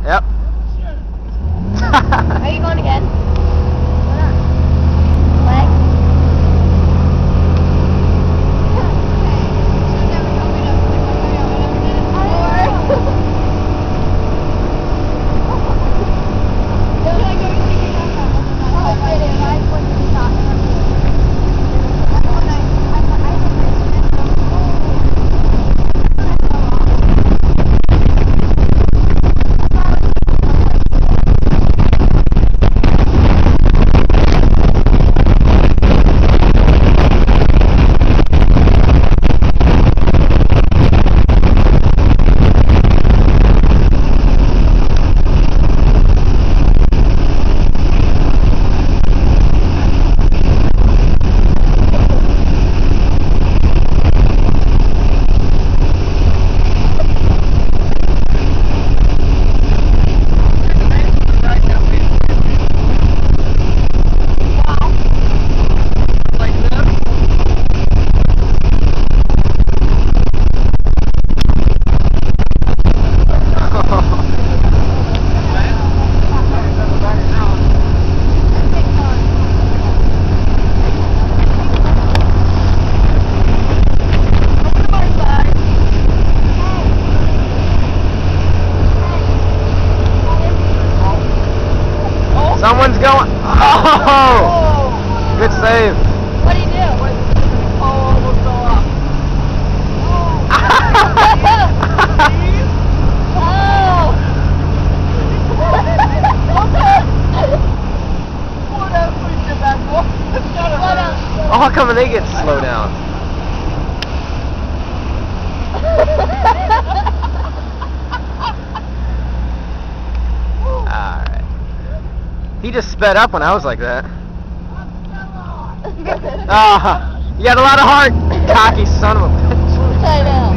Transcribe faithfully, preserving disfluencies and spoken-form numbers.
Yep. Are you going again? What up? Leg? Someone's going. Oh! Good save. What do you do? Oh, almost fell off. Oh, how come they get slow down? Alright. He just sped up when I was like that. Ah, you got a lot of heart, cocky son of a bitch. I know.